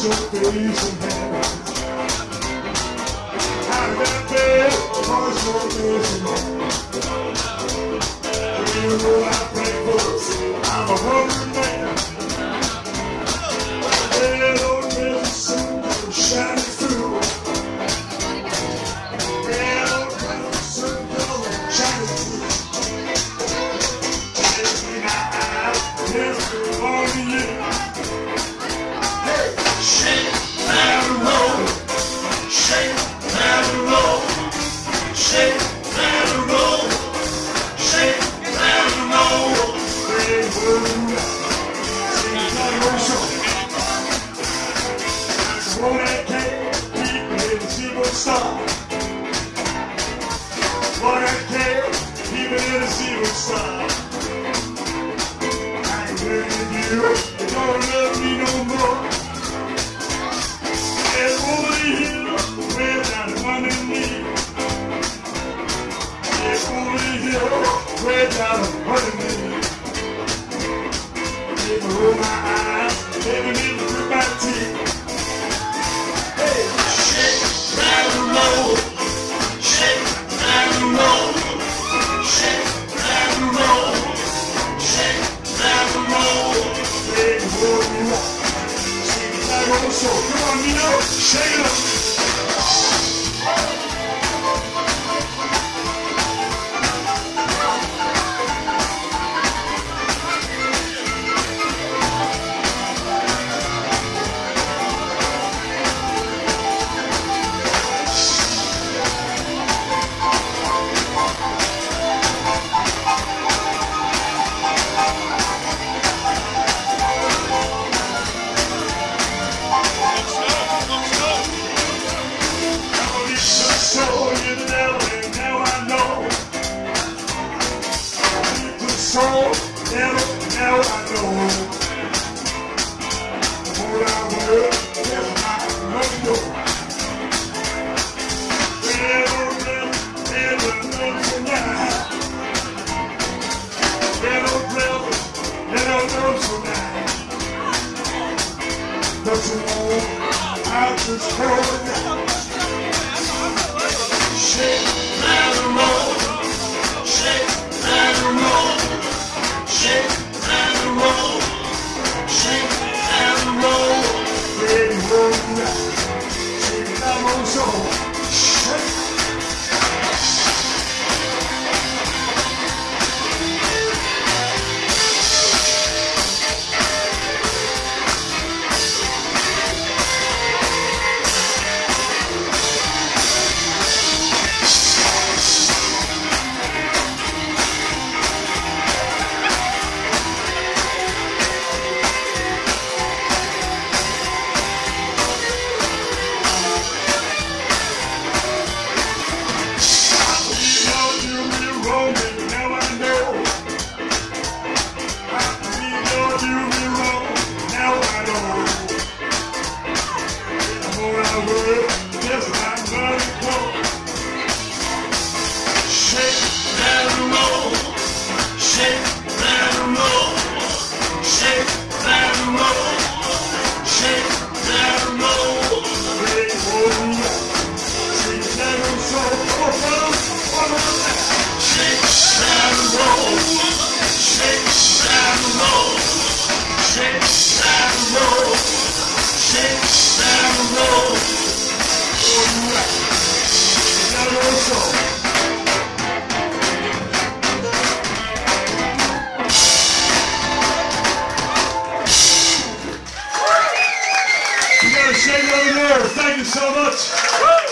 wash your face and hands. Out of that bed, wash your face and hands. You know I pray for, I'm a hungry man. Yeah, those medicine shining through. Yeah, those medicine shining through. In my eyes, yes, only you. Hey, shake and roll, shake and roll, shake and roll, shake and roll. Hey, whoa, sing that roll song. Roll that cake, keep it in the silver star. Roll that cake, keep it in the silver star. I ain't with you, you don't love me no more. And over the hill, way down under me. Yeah, over the hill, way down under me. Baby, roll my eyes, baby, need to grip my teeth. Shake and roll, shake and roll, shake and roll, shake and roll. Baby, roll me up, shake that roll so. Come on, Nino, shake it up. So, now I know. The more I work, the less I know. But you know, I just hold it. Shake and roll, shake and roll. Shake and roll, shake and roll, baby, roll now. Shake that roll so, shake. Shake it over there. Thank you so much.